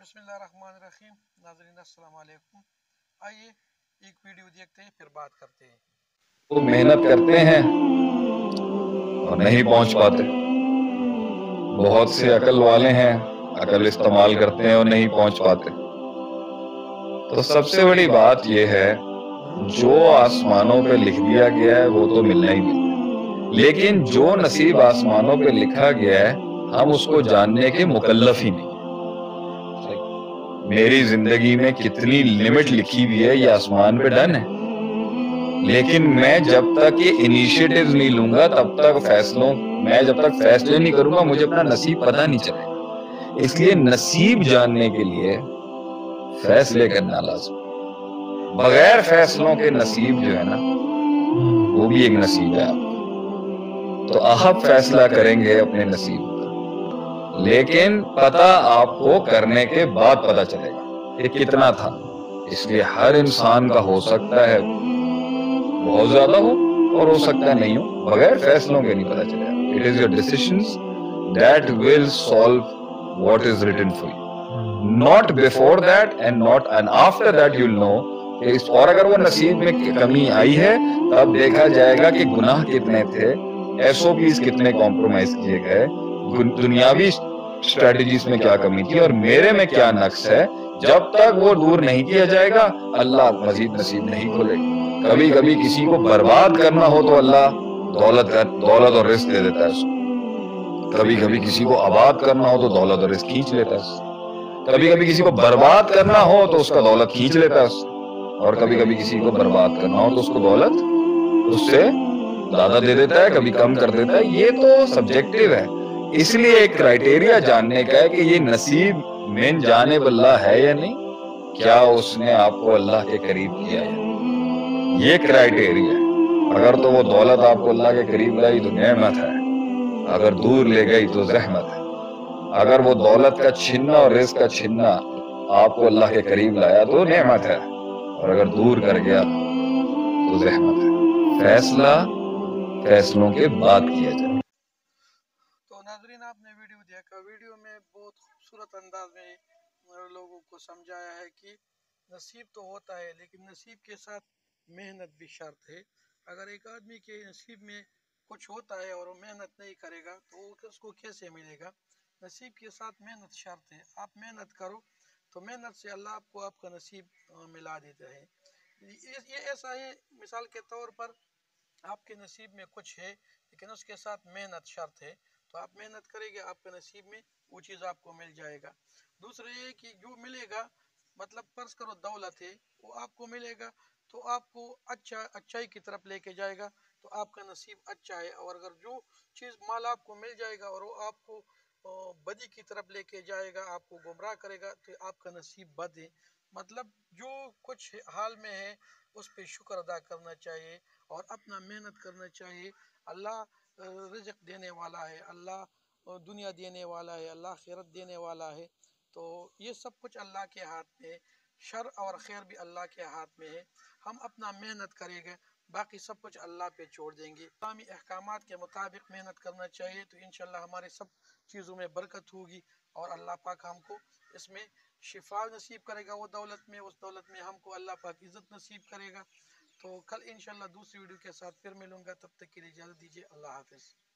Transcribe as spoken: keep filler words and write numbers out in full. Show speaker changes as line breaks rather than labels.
बिस्मिल्लाहिर्रहमानिर्रहीम। नाज़रीन अस्सलाम वालेकुम। आइए एक वीडियो देखते हैं फिर बात करते हैं।
वो मेहनत करते हैं और नहीं पहुंच पाते। बहुत से अकल वाले हैं, अकल इस्तेमाल करते हैं और नहीं पहुंच पाते। तो सबसे बड़ी बात यह है, जो आसमानों पे लिख दिया गया है वो तो मिलना ही मिलना, लेकिन जो नसीब आसमानों पे लिखा गया है हम उसको जानने के मुकल्लफ ही नहीं। मेरी जिंदगी में कितनी लिमिट लिखी हुई है ये आसमान पे डन है, लेकिन मैं जब तक ये इनिशिएटिव्स नहीं लूंगा तब तक फैसलों मैं जब तक फैसले नहीं करूंगा मुझे अपना नसीब पता नहीं चलेगा। इसलिए नसीब जानने के लिए फैसले करना लाज़िम। बगैर फैसलों के नसीब जो है ना वो भी एक नसीब है आपका। तो आप फैसला करेंगे अपने नसीब का, लेकिन पता आपको करने के बाद पता चलेगा कि कितना था। इसलिए हर इंसान का हो सकता है बहुत ज्यादा हो और हो सकता है नहीं हो, बगैर फैसलों के नहीं पता चलेगा। It is your decisions that will solve what is written for you, not before that and not and after that you will know. और अगर वो नसीब में कमी आई है तब देखा जाएगा कि गुनाह कितने थे, एसओपीज कितने कॉम्प्रोमाइज किए गए, दुनियावी स्ट्रेटजीज में क्या कमी थी और मेरे में क्या नक्स है। जब तक वो दूर नहीं किया जाएगा अल्लाह मजीद नसीब नहीं खोलेगा। कभी कभी किसी को बर्बाद करना हो तो अल्लाह दौलत दौलत और रिस्क दे देता है उसको। कभी कभी किसी को आबाद करना हो तो दौलत और रिस्क खींच लेता है। कभी कभी किसी को बर्बाद करना हो तो उसका दौलत खींच लेता है, और कभी कभी किसी को बर्बाद करना हो तो उसको दौलत उससे ज्यादा दे देता है, कभी कम कर देता है। ये तो सब्जेक्टिव है। इसलिए एक क्राइटेरिया जानने का है कि ये नसीब में जाने अल्लाह है या नहीं, क्या उसने आपको अल्लाह के करीब किया है, ये क्राइटेरिया है। अगर तो वो दौलत आपको अल्लाह के करीब लाई तो नेमत है, अगर दूर ले गई तो रहमत है। अगर वो दौलत का छीनना और रिस्क का छीनना आपको अल्लाह के करीब लाया तो नेमत है, और अगर दूर कर गया तो रहमत है। फैसला फैसलों के बाद किया जाए।
तो नाज़रीन आपने वीडियो देखा। वीडियो में बहुत खूबसूरत अंदाज में लोगों को समझाया है कि नसीब तो होता है लेकिन नसीब के साथ मेहनत भी शर्त है। अगर एक आदमी के नसीब में कुछ होता है और वो मेहनत नहीं करेगा तो उसको कैसे मिलेगा। नसीब के साथ मेहनत शर्त है। आप मेहनत करो तो मेहनत से अल्लाह आपको आपका नसीब मिला देता है। ये ऐसा है, मिसाल के तौर पर आपके नसीब में कुछ है लेकिन उसके साथ मेहनत शर्त है, तो आप मेहनत करेंगे आपके नसीब में वो चीज़ आपको मिल जाएगा। दूसरा ये कि जो मिलेगा, मतलब फर्ज करो दौलत है वो आपको मिलेगा तो आपको अच्छा अच्छाई की तरफ लेके जाएगा तो आपका नसीब अच्छा है। और अगर जो चीज़ माल आपको मिल जाएगा और वो आपको बदी की तरफ लेके जाएगा, आपको गुमराह करेगा, तो आपका नसीब बद है। मतलब जो कुछ हाल में है उस पर शुक्र अदा करना चाहिए और अपना मेहनत करना चाहिए। अल्लाह रिज़्क़ देने वाला है, अल्लाह दुनिया देने वाला है, अल्लाह खैरत देने वाला है। तो ये सब कुछ अल्लाह के हाथ में है, शर और खैर भी अल्लाह के हाथ में है। हम अपना मेहनत करेंगे, बाकी सब कुछ अल्लाह पे छोड़ देंगे। इस्लामी अहकामात के मुताबिक मेहनत करना चाहिए तो इंशाल्लाह हमारे सब चीज़ों में बरकत होगी और अल्लाह पाक हमको इसमें शिफा नसीब करेगा। वो दौलत में, उस दौलत में हमको अल्लाह पाक इज़्ज़त नसीब करेगा। तो कल इंशाल्लाह दूसरी वीडियो के साथ फिर मिलूंगा, तब तक के लिए इजाज़त दीजिए। अल्लाह हाफ़िज़।